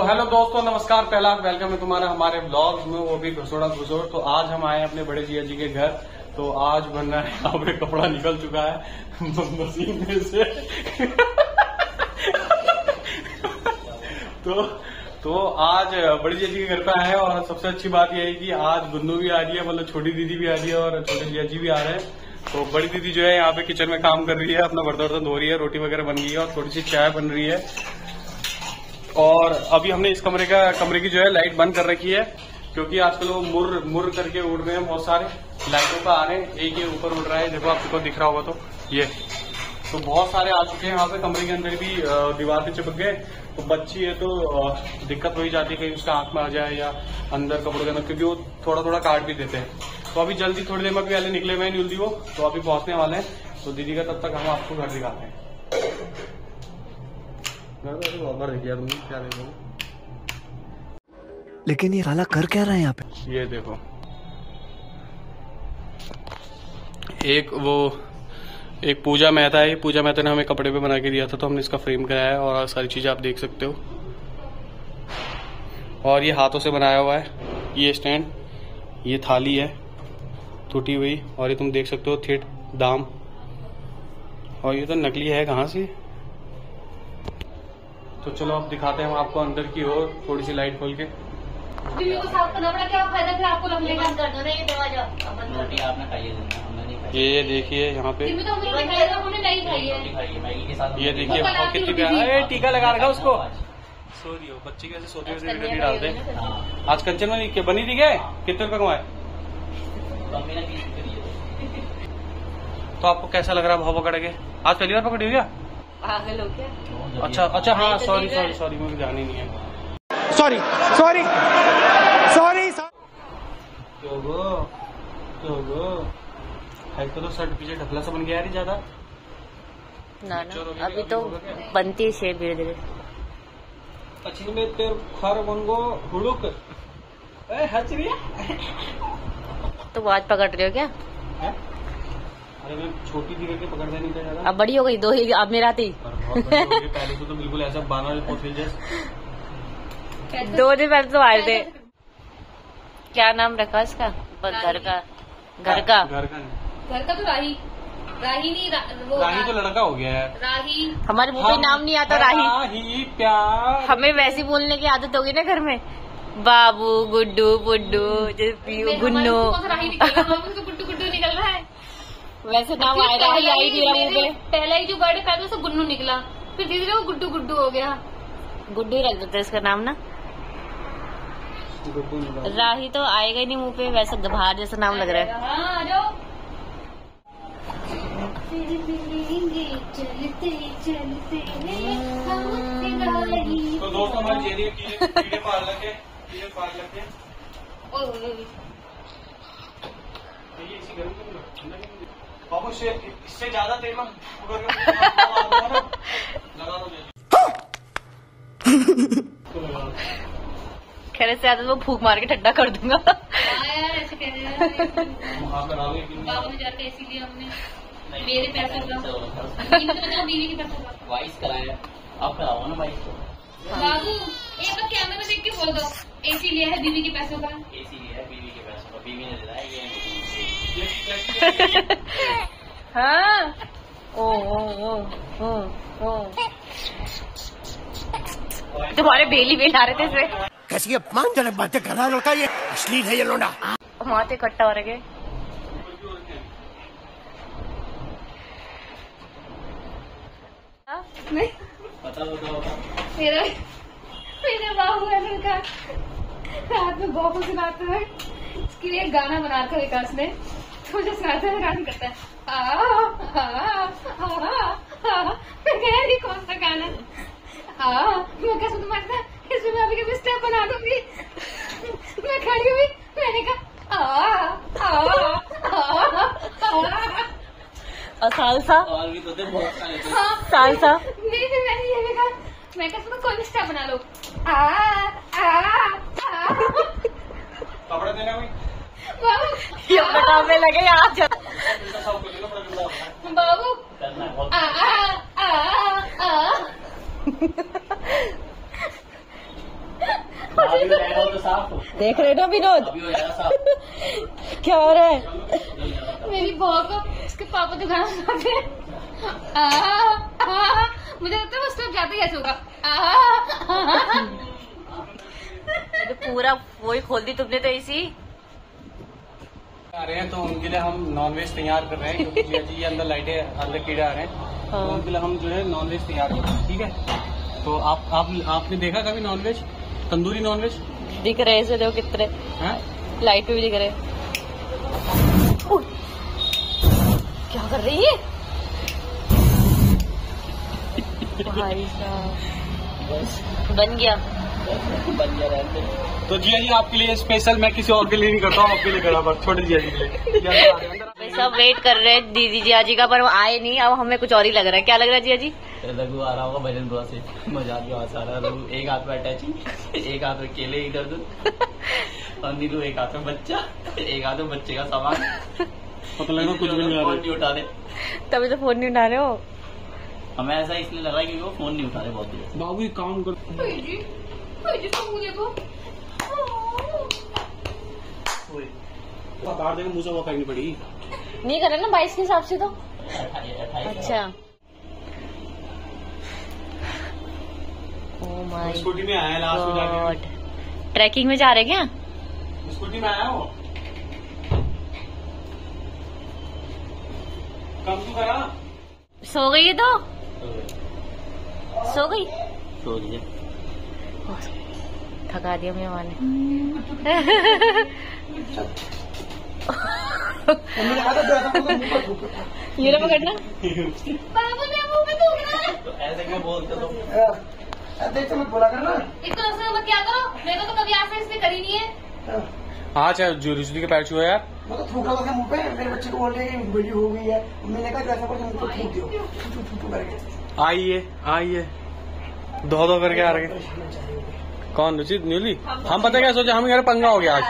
Hello दोस्तों, नमस्कार। पहला वेलकम है तुम्हारा हमारे ब्लॉग में, वो भी घसोड़ा घुसोड़। तो आज हम आए हैं अपने बड़े जिया जी के घर। तो आज बन रहा है, यहाँ पे कपड़ा निकल चुका है मशीन में से तो आज बड़ी जिया जी के घर पे आए हैं। और सबसे अच्छी बात यह है कि आज गुन्नू भी आ रही है, मतलब छोटी दीदी भी आ रही है और छोटे जिया जी भी आ रहे हैं। तो बड़ी दीदी जो है यहाँ पे किचन में काम कर रही है, अपना बर्तन धो रही है, रोटी वगैरह बन गई है और थोड़ी सी चाय बन रही है। और अभी हमने इस कमरे की जो है लाइट बंद कर रखी है, क्योंकि आजकल वो मुर करके उड़ रहे हैं, बहुत सारे लाइटों का आ रहे हैं। एक ये ऊपर उड़ रहा है, देखो आपको दिख रहा होगा। तो ये तो बहुत सारे आ चुके हैं यहाँ पे। कमरे के अंदर भी दीवार पे चिपक गए। तो बच्ची है तो दिक्कत हो ही जाती है, कहीं उसका आंख में आ जाए या अंदर कपड़ों के अंदर, क्योंकि वो थोड़ा थोड़ा काट भी देते हैं। तो अभी जल्दी थोड़ी देर में भी वाले निकले हुए हैं न्यूल्दी वो, तो अभी पहुंचने वाले हैं। तो दीदी का तब तक हम आपको घर दिखाते हैं। देखिए क्या देखो, लेकिन ये साला कर क्या रहा है यहाँ पे? ये देखो, एक पूजा मेहता है। पूजा मेहता ने हमें कपड़े पे बना के दिया था, तो हमने इसका फ्रेम कराया है और सारी चीजें आप देख सकते हो। और ये हाथों से बनाया हुआ है, ये स्टैंड, ये थाली है टूटी हुई, और ये तुम देख सकते हो थिट दाम। और ये तो नकली है कहाँ से। तो चलो अब दिखाते हैं हम आपको अंदर की ओर, थोड़ी सी लाइट खोल के। को साफ करना पड़ा, क्या फायदा फिर आपको लगने का? ये देखिए यहाँ पे, तो हमने नहीं खाई है। ये देखिए कितनी प्यारी टीका लगा रखा उसको। सो रही हो बच्ची, कैसे सोते हुए वीडियो नहीं डालते। आज कंचन में बनी थी क्या? कितने रुपए कमाए? तो आपको कैसा लग रहा है भाव पकड़ के? आज पहली बार पकड़ी हो क्या? पागल हो क्या? अच्छा हाँ, सॉरी मुझे ध्यान ही नहीं है। सॉरी तो शर्ट पीछे ढकला सा बन गया यार, ज्यादा ना अभी तो बनती है शेप धीरे धीरे। अच्छी में तेरे खर बन गो हुड़ुक हच रही तो आज पकड़ रहे हो क्या? अरे मैं छोटी थी करके पकड़ नहीं था ज्यादा। अब बड़ी हो गई, दो ही अब मेरा थी। पहले से तो बिल्कुल ऐसा बाना पोथी जैसे 2 दिन पहले तो आए थे। क्या नाम रखा इसका? घर का तो राही नहीं राही तो लड़का हो गया है। राही हमारे मुंह पे नाम नहीं आता। राही प्यार, हमें वैसी बोलने की आदत होगी ना घर में। बाबू, गुड्डू, बुड्डू, गुन्नू, गुड्डू निकल रहा है। वैसे नाम आया रहा ही नहीं रहा मुंह पे। पहला ही जो बर्थडे था उससे गुन्नू निकला, फिर धीरे धीरे वो गुड्डू हो गया। गुड्डू ही रख देते इसका नाम ना। राही तो आएगा ही नहीं मुंह पे, वैसे गभार जैसा नाम लग रहा है। हाँ, आ जाओ। तो दोस्तों हमारे कीड़े पाल लगे। बाबू इससे ज्यादा तेल लगा दो। खैर से ज्यादा तो फूक मार के ठंडा कर दूंगा। ऐसे कह रहे हैं बाबू ने जाके इसीलिए हमने मेरे पैसे बीवी के पैसे वाइस कराया, आप कराओ ना वाइस को। बाबू एक बार कैमरे में देख के बोल दो, एसी लिया है बीवी के पैसों का। एसी लिया है बीवी के पैसों का, बीवी ने दिलाया ये। हाँ ओ तुम्हारे बेली बेल आ रहे थे इसमें। कैसी अपमानजनक बातें कर रहा है लड़का, ये अश्लील है ये लोना। माथे इकट्ठा हो रहे। मेरे बाबू है लड़का, रात में बाबू सुनाते हुए इसके लिए गाना बना रखा विकास ने, तो मुझे सुनाते हुए गाना करता है। मैं कह रही कौन सा गाना? मैं कैसे तुम्हारे इसमें मैं अभी कभी स्टेप बना दूंगी। मैं खड़ी हुई, मैंने कहा सालसा और भी तो थे बहुत सारे थे। सालसा नहीं, मैंने ये कहा, मैं कहा कोई भी स्टेप बना लो। कपड़ा देना भाई, बाबू ये अपने काम में लगे आज। बाबू साफ हो। देख रहे ना विनोद, अभी हो जाएगा साफ। क्या हो रहा है? मेरी बहू को उसके पापा तो गाना सुनाते हैं। मुझे लगता है वो स्टेप जाते ही ऐसे होगा। तो पूरा वही खोल दी तुमने तो इसी। आ रहे हैं तो उनके लिए हम नॉनवेज तैयार कर रहे हैं, क्योंकि जिया जी ये अंदर लाइटें अंदर कीड़े आ रहे हैं। हाँ। तो उनके लिए हम जो है नॉनवेज तैयार कर रहे हैं, ठीक है। तो आपने देखा कभी नॉनवेज, तंदूरी नॉनवेज? दिख रहे ऐसे देखो कितने हैं? लाइट पे भी दिख रहे। क्या कर रही है भाई साहब? बन गया। बन गया रहते। तो जिया जी आपके लिए स्पेशल, मैं किसी और के लिए नहीं करता हूँ, आपके लिए करा बस, छोटे जिया जी के लिए। सब वेट कर रहे हैं दीदी जिया जी का, पर वो आए नहीं। अब हमें कुछ और ही लग रहा है। क्या लग रहा है जिया जी? रघु आ रहा होगा भजन बुआ से, मजाक की आवाज आ रहा है। रघु एक हाथ में अटैचिंग, एक हाथ में केले इधर उधर, और नीलू एक हाथ में बच्चा, एक हाथ में बच्चे का सामान। पता लगा कुछ भी नहीं आ फोन रहा। नहीं उठा रहे। तभी तो फोन नहीं उठा रहे हो। हमें ऐसा इसलिए लगा क्योंकि वो फोन नहीं उठा रहे बहुत देर। बाबू एक काम कर, बाहर देखे मुझे वो करनी पड़ी। नहीं कर रहे ना 22 के हिसाब से तो। अच्छा ओह माय स्कूटी में आया लास्ट में जाके, गॉड। ट्रैकिंग में जा रहे क्या? स्कूटी में आया वो। कम तू करा। सो गई है तो? सो गई? तो ये थका दिया मेरे माँ ने। ये ना पकड़ना। बाबू ने मुंह पे थूकना है। तो ऐसे क्यों बोलते तो? देखो मैं बोला करना। इसको ऐसे मत क्या करो, मेरे को तो कभी ऐसे इसने करी नहीं है। हाँ चाहे जो रिश्ते के पैर छुआ यार। मैं तो थूक रहा था मुंह पे, मेरे बच्चे को बोल रहे हैं बड़ी हो गई है। मैंने कहा ऐसा करके मुंह पे थूक दियो, थू करके। आइए दो करके आ रहे हैं। कौन रुचित न्यूली? हम पता क्या सोचा, हम यार पंगा हो गया आज।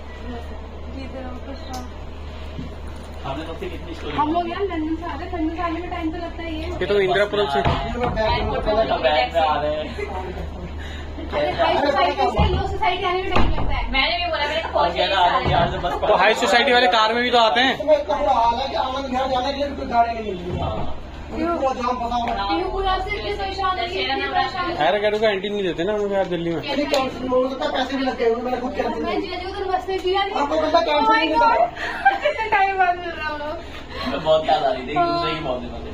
हमने तो फिर कितनी स्टोरी। हम लोग यार लंदन से आ रहे, लंदन से आने में टाइम तो लगता ही है। ये तो इंदिरापुरम से बैग में आ रहे हैं। हाई सोसाइटी से लो सोसाइटी आने में टाइम लगता है। मैंने भी बोला मेरे को और कह रहा है यार से बस तो हाई सोसाइटी वाले कार में भी तो आते हैं। तुम्हें इतना बुरा हाल है कि आनंद घर जाने के लिए कोई गाड़ी नहीं मिल रही है। पूरा जाम फंसा हुआ है। पूरा से इतने परेशान है, इतने परेशान है। एयर गाड़ू का एंट्री नहीं देते ना हमें यार दिल्ली में। मेरी कैंसिल हो सकता है, पैसे भी लग गए, मैंने खुद कैंसिल मैं किया। जिया जी को बस में दिया नहीं। आपको बंदा कैंसिल नहीं कर रहा। कितने टाइम बाद मिल रहा हूँ। बहुत याद आ रही थी एक दूसरे की बहुत दिन बाद।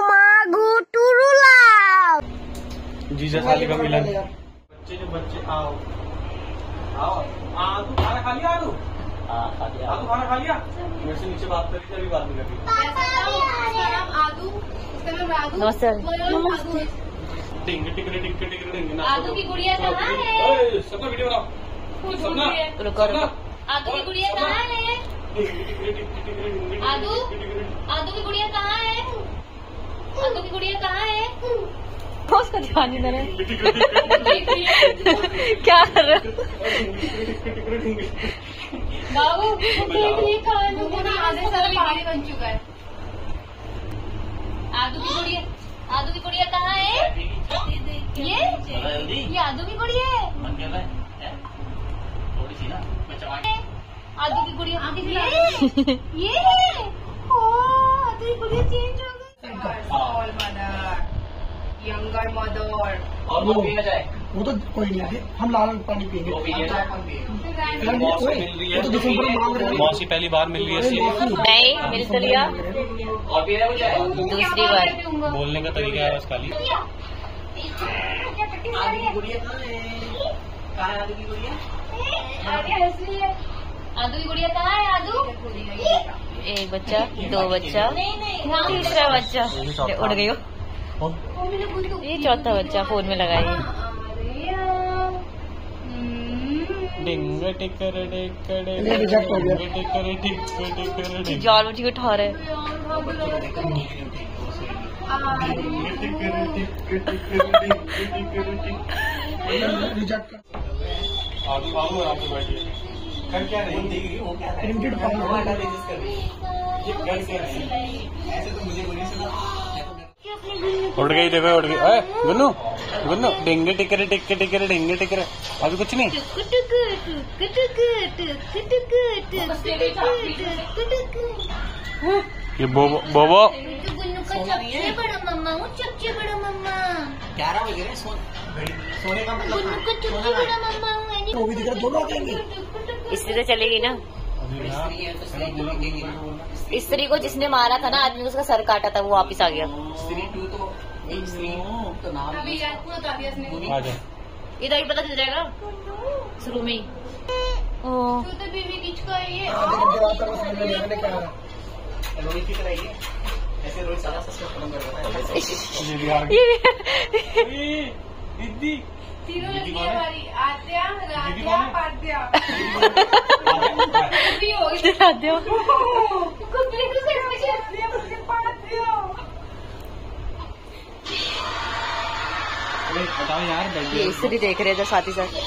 जीजा साली का मिलन। बच्चे आओ आदू खाना खा लिया? आदू खाना खा लिया? मेरे से नीचे बात करी, अभी बात नहीं करी। उसका नाम आदू, उसका नाम राधू। नमस्ते। नमस्ते। टिंग आदू की गुड़िया कहाँ है? सबका वीडियो बनाओ। सबना रुको रुको। आदू की गुड़िया कहाँ है? आदू की गुड़िया कहाँ है? आदू की गुड़िया कहाँ है? उसका ध्यान नहीं दे रहे। क्या कर रहे हो? बाबू देखिए खाने को ना आधे सारा पहाड़ी बन चुका है। आदू की गुड़िया कहाँ है? ये आदू की गुड़िया है। मन कर रहा है थोड़ी सी ना मैं चमा आदू की गुड़िया ये ओ आदू की गुड़िया चेंज हो गई। यंगर मदर और वो पिया जाए। वो तो कोई नहीं है, हम लाल पानी पिएंगे। वो पिया जाए। मौसी मिल रही वो तो दिसंबर में मांग रहे है, हैं। मौसी पहली बार मिल रही है इसलिए। नहीं मिल तो लिया और पिया जाए। दूसरी बार। बोलने का तरीका है बस खाली। आदू की गुड़िया कहाँ है? कहाँ है आदू की गुड़िया? आदू की गुड़िया कहाँ है? आदू एक बच्चा, दो बच्चा, तीसरा बच्चा उड़ गई हो। ये चौथा बच्चा फोन में लगाई है। रिजेक्ट हो गया। जॉल मुझे उठा रहे। रिजेक्ट कर। आदू आराम से बैठिए। कर क्या रही? Limited power. ये कर क्या रही? ऐसे तो मुझे बोली सुना। उड़ गई, देखो उड़ गई। अरे गुन्नू गुन्नू, डिंगे टिकरे टिक्के टिकरे डिंगे टिकरे, अभी कुछ नहीं। ये बोबो बोबो सबसे बड़ा मम्मा हूँ, सबसे बड़ा मम्मा। 11 बज रहे, सोने का मतलब सबसे बड़ा मम्मा हूँ। तो भी दिख रहा, दोनों आ जाएंगे। स्त्री तो चलेगी ना। स्त्री को जिसने मारा था ना आदमी, उसका सर काटा था, वो वापिस आ गया। स्त्री 2 तो एक स्त्री तो नाम अभी याद पूरा बता दिया इसने। आ जा। ये तो अभी पता चल जाएगा शुरू में ही। ओह तू तो बीवी किसका है ये? रोहित की तरह ही है। ऐसे रोहित सारा सस्पेंस खत्म कर देता है। ये भी आ गई। दीदी तीनों लड़की हमारी आद्या, राध्या, पाद्या। भी हो गई। राध्या। कंप्लीट से मुझे पाद्या। बताओ यार, ये स्त्री देख रहे थे साथ ही साथ।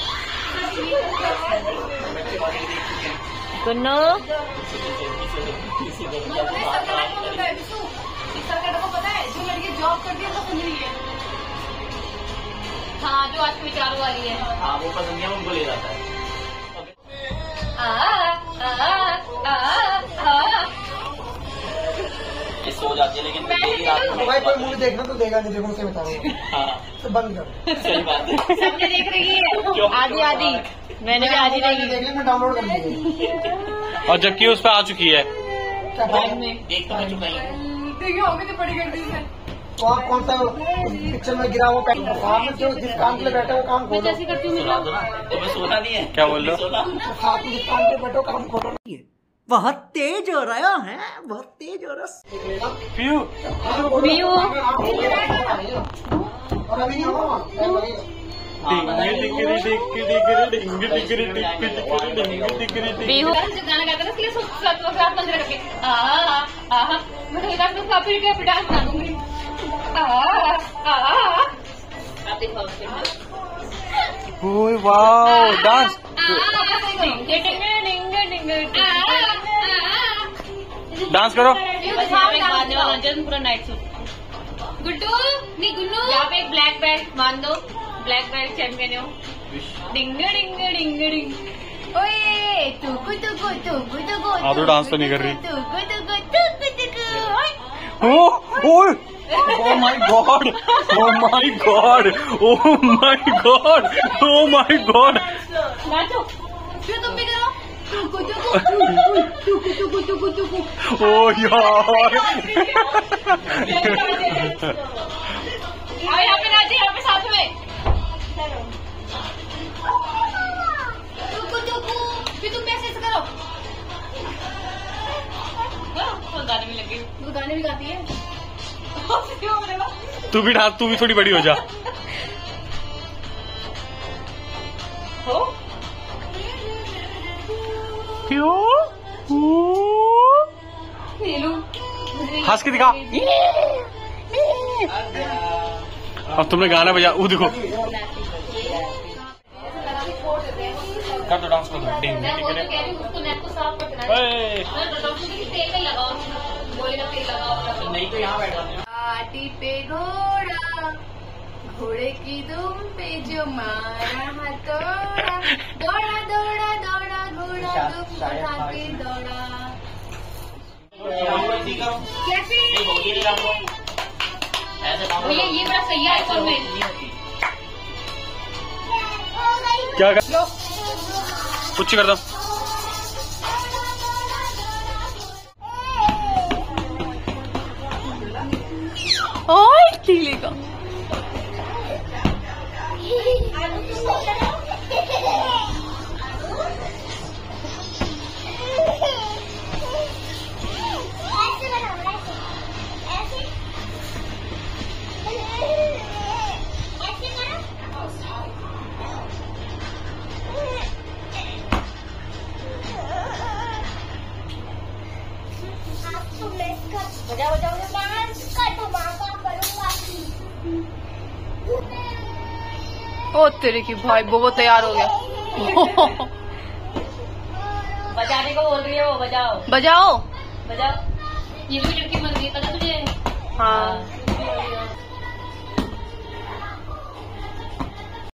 गुन्नू सरकार को पता है, जो लड़की जॉब करती है वो सुन रही है। हाँ, जो आज के विचारों वाली है। हाँ, वो पसंद है, उनको ले जाता है। ये सो जाती है, लेकिन देरी रात में भाई कोई मूवी देखना तो देगा नहीं, देखो उसे बता रहा हूँ। हाँ, तो बंद कर। सही बात है। सबने देख रही है। क्यों? आधी आधी मैंने भी आधी नहीं देख लिया, मैं डाउनलोड कर ली। और जबकि उस पर आ चुकी है। क्या टाइम में देख तो मैं चुका ही हूँ। देखिए हो गई तो बड़ी गलती से। तो आप कौन सा पिक्चर में गिरा हुआ पैक, साथ में जो जिस काम के लिए बैठे हो काम मैं खोलो। जैसी करती हूँ सुना दो ना, तो मैं सोना नहीं है। क्या बोल रहे हो? सोना। साथ में जिस काम के लिए बैठे हो काम खोलो। बहुत तेज हो रहा है, बहुत तेज हो रहा है। पीयू पीयू और अभी नहीं होगा। पीहू जो गाना गाता था इसलिए साथ बंद करके मैं तो डांस में काफी डांस बना दूंगी। आप दिखाओ ओए वाओ, डांस। डांस करो। बांधने वाला जब पूरा नाइट सूट। गुड्डू नहीं गुन्नू, यहाँ पे एक ब्लैक बेल्ट बांध दो, ब्लैक बेल्ट चैंपियन हो। डिंग डिंग डिंग डिंग। ओए टुकु टुकु टुकु टुकु। आदू डांस तो नहीं कर रही। टुकु टुकु टुकु टुकु। ओह Oh my god! Oh my god! Oh my god! Oh my god! नाचो, फिर तुम भी करो। टुकु टुकु टुकु टुकु टुकु टुकु। Oh यार! आओ यहाँ पे नाचे, यहाँ पे साथ में। टुकु टुकु, फिर तुम ऐसे करो। वो गाने में लगी। वो गाने भी गाती है। तू भी डांस, तू भी थोड़ी बड़ी हो जा। हो क्यों? नीलू हंस के दिखा। अब तुमने गाना बजा, वो देखो। कर दो डांस, कर दो। डिंग मैं डिंग वो तो डिंग। कह रही हूँ उसको नेट को साफ कर देना। ओए, तेल नहीं लगाओ, बोले ना तेल लगाओ। नहीं तो यहाँ बैठा हूँ। पार्टी पे घोड़ा, घोड़े की दुम पे जो मारा हथौड़ा, दौड़ा दौड़ा दौड़ा घोड़ा दुम उठा के दौड़ा। कैसे? भैया ये बड़ा सही है आईफोन में। क्या कर? कुछ कर दो। ओए टीली का बजाओ बजाओ डांस का धमाका करूंगा। ओ तेरे की भाई वो तैयार हो गया। बजाने को बोल रही है वो, बजाओ बजाओ बजाओ। ये भी लड़की बन गई, पता तुझे? हाँ बढ़िया।